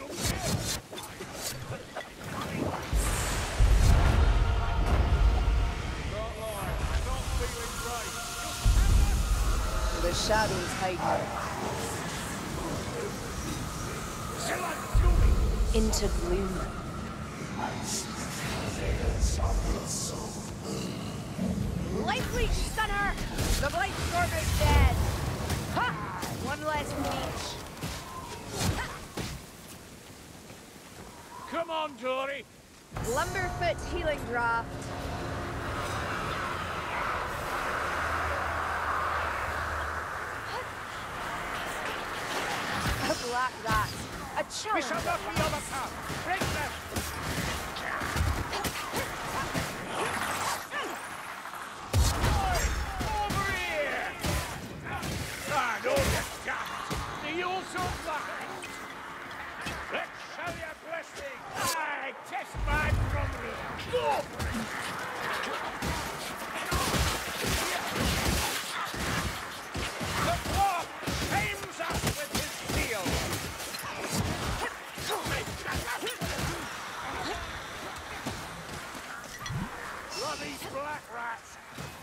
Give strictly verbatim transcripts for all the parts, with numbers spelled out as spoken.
The shadows hide her. Into gloom. Life leech, stunner! The blight storm is dead! Ha! One less leech. Come on, Dory! Lumberfoot healing draft. A black rat. A challenge. We shall not be overcome! Break them! Over here! Ah, no, you can't! The also black! Let's show your blessing! I test my promise! Go! The dwarf shames us with his steel! Bloody black rats!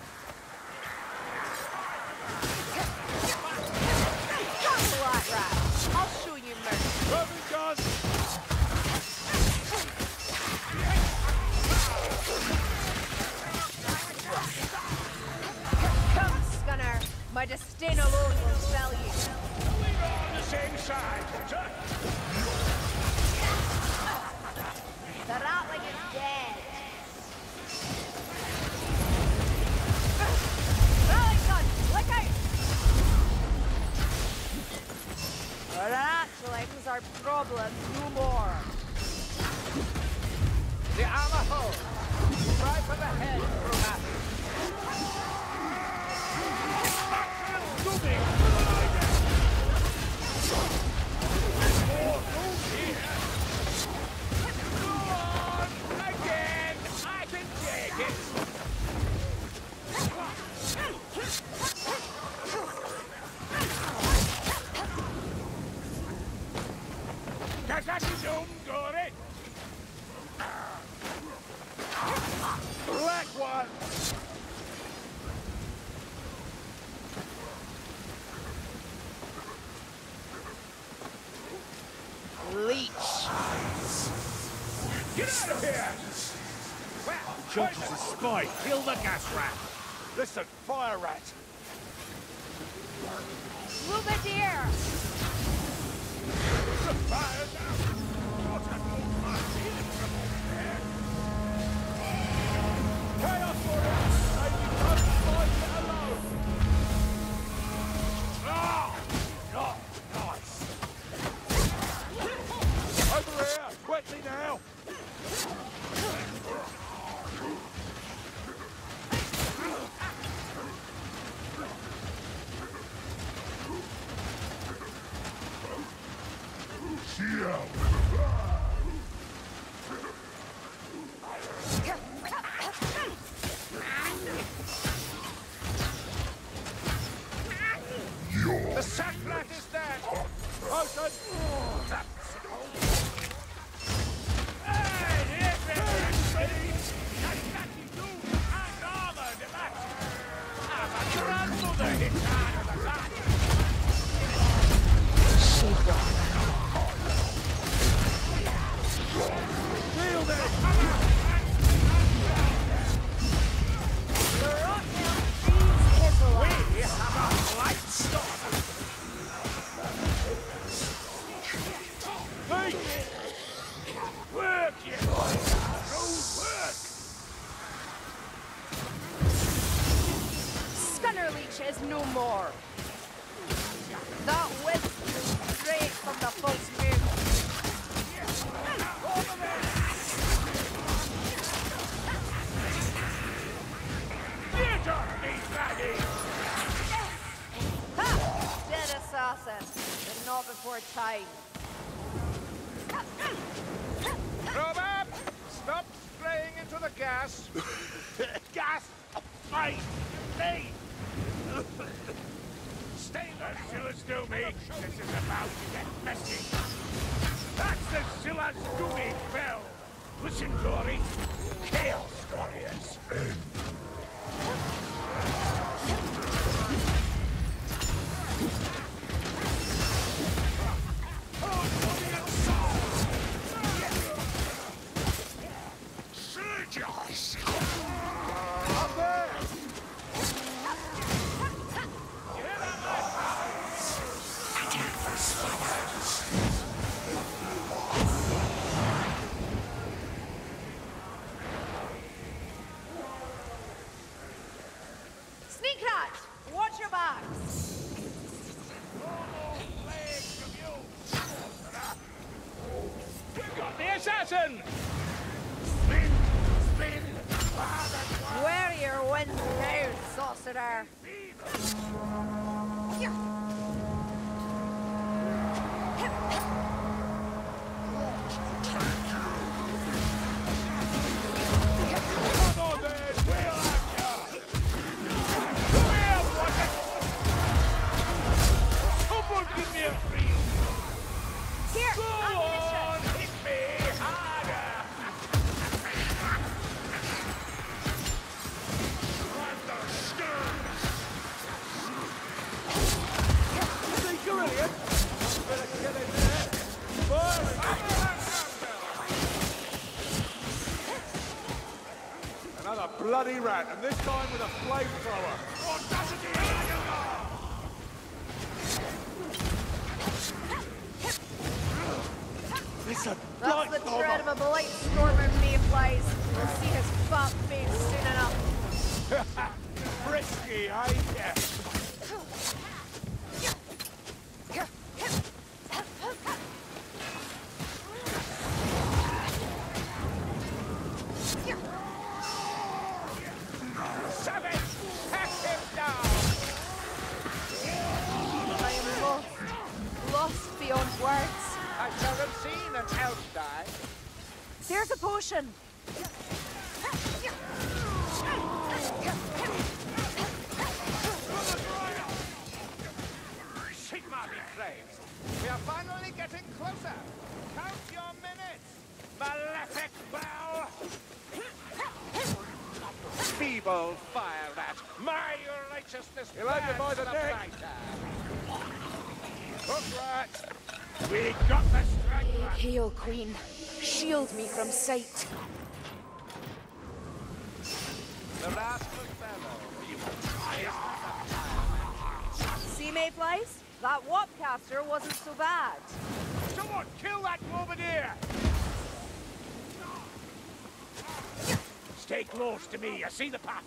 Black rat. I'll show you mercy. Roman guns! Come, Scunner. My disdain alone will sell you. We're on the same side, Hunter! The ratling is dead. Rally gun, look out! Our ratchlings are problem no more. The armor hold! Try for the head, Brumat! Moving! More food here! Go on! Again! I can take it! Does that zoom, Dory? Black one! Leech. Get out of here! Well, Judge is a spy. Kill the gas rat. listen, fire rat! Lumadier! The fire's out! What a good man healing from there! Chaos Warriors! I can't find it alone! Ah! Oh, nice! Over here! Quickly now! The sack rat is dead! Open! Hey, here's the and armored, that! Ah, my grandmother hits harder than that! Shield it! The Rockhill feeds his life. We have a light storm! Hey! Work, you! Go work! Scunner Leech is no more. That wisp is straight from the false moon. Over there! Get on me, laddie! Ha! Dead assassin, but not before time. Robert! Stop spraying into the gas! Gas! Fine! Me! Stay there, Stewards, do me! This is about to get messy! That's the Silas Gumi bell. Listen, Dory. Chaos warriors. Sneak rat! Watch your backs! We've got the assassin! Spin! Spin! Where your wind now, sorcerer? Come on then! We'll have ya! Come here, Rocket! Someone give me a free! Here, Go ammunition! on! Hit me harder! Another bloody rat, and this time with a flamethrower. Audacity! It's a That's the tread of a blight stormer mayflies. We'll see his fat face soon enough. Frisky, eh? Yeah. Savage! Hack him down! I am lost. Lost beyond words. I shall have seen an elf die. There's a potion. Sigma be praised. We are finally getting closer. Count your minutes. Malefic bow. Feeble fire rat. My righteousness. He'll have you by the burns neck. brighter. Hook rat. We got the strike. Hail, Queen. Shield me from sight. The rascal fellow. You will try. See, mayflies? That Wapcaster wasn't so bad. Someone kill that bombardier! Stay close to me. I see the path.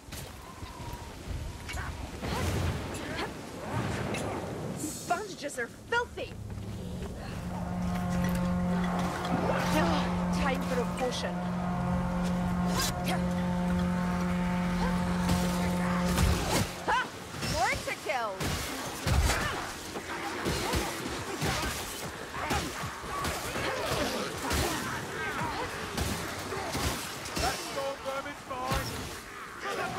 Bandages are filthy. Time for a potion. Ha! More to kill. That storm vermin's mine.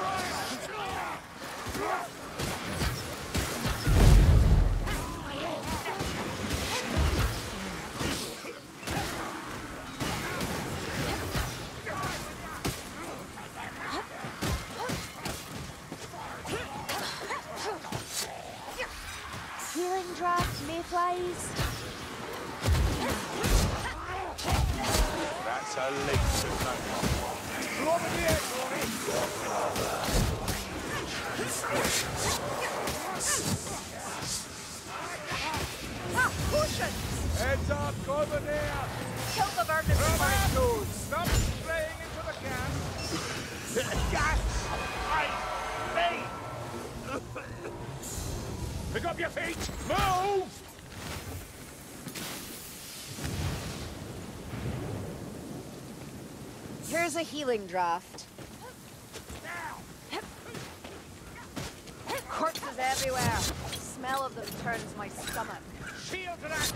Healing draft, mayflies. That's a leech of no Bombardier, Glory! Ha! Potion! Heads up, over there. Kill the vermin before it goes. Stop spraying into the gas! Gas! I... Me! Pick up your feet! Move! Here's a healing draft. Corpses everywhere. The smell of them turns my stomach. Shield rat!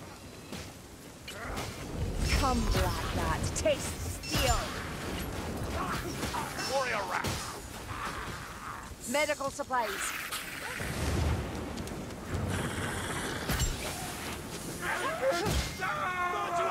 Come, black rat. Taste steel. Warrior rat! Medical supplies. Ah!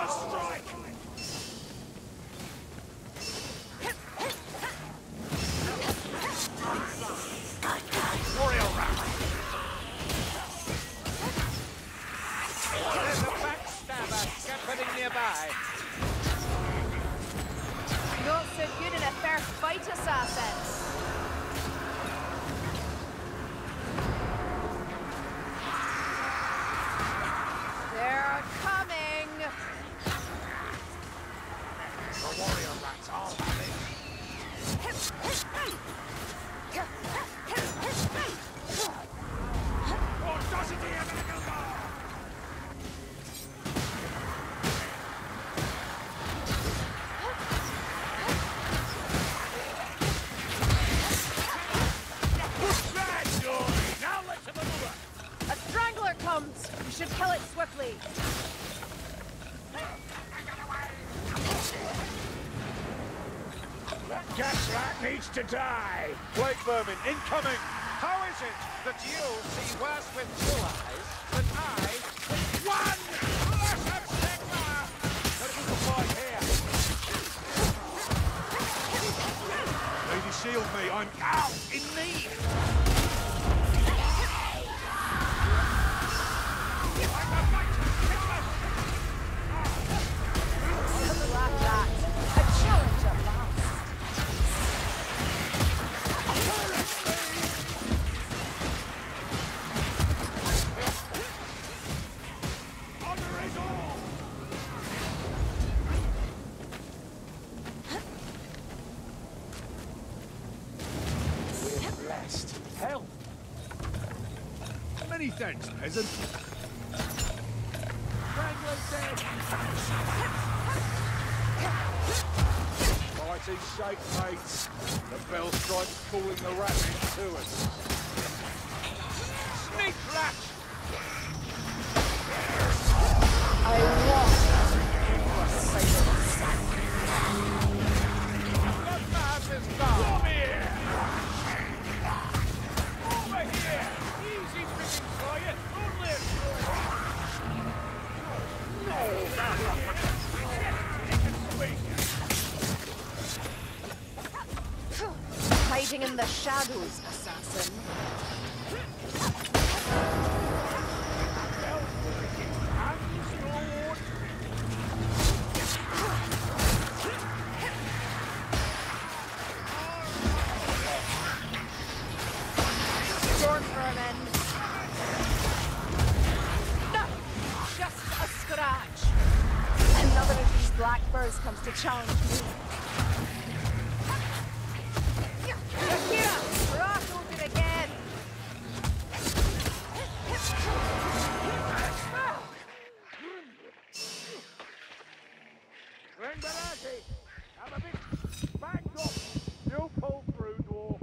should kill it swiftly. That gas rat needs to die. Plague vermin incoming! How is it that you see worse with two eyes than I with one? Blessed Sigma! Let us fight here! Lady, shield me! I'm out in need! Like that. A challenge at last. Honor is all. We're blessed. Hell. Many thanks, peasant. Wrangler dead. Mighty shake, mates. The bell strikes calling the rat into us. Sneak rat. I want your silence. The man is gone. Come here. Over here. Easy picking for you. Only a No, that's not what Hiding in the shadows, assassin. Storm vermin. No, just a scratch. Another of these black birds comes to challenge me. Akira, rock over again. Rengarati, have a bit backed up. You pull through, dwarf.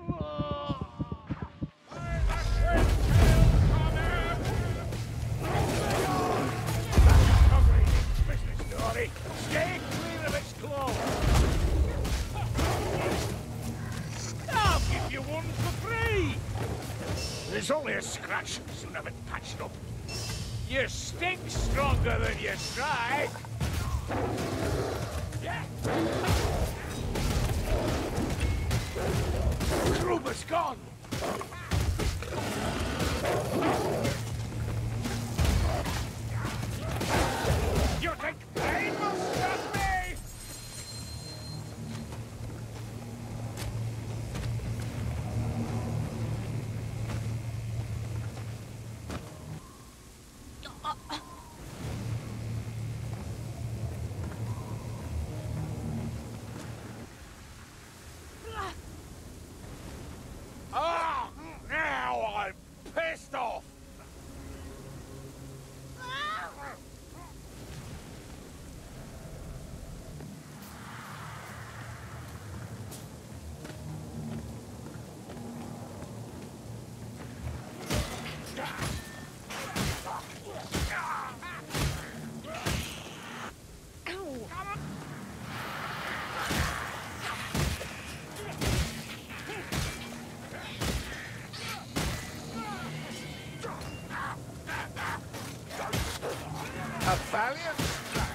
Stay clear of its claws. I'll give you one for free. There's only a scratch, soon have it patched up. You stink stronger than you try. Yeah. Kruber's gone. You think pain will stop me? Ah! Now I'm pissed off! A valiant strike.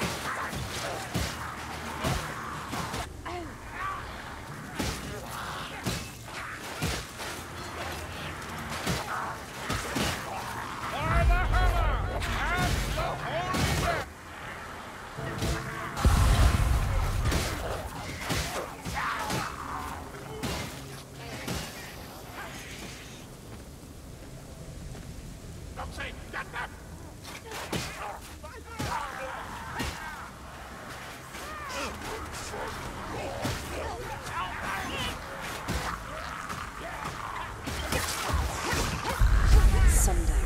By the hammer and the holy whip! Roxy, get them! Sundown.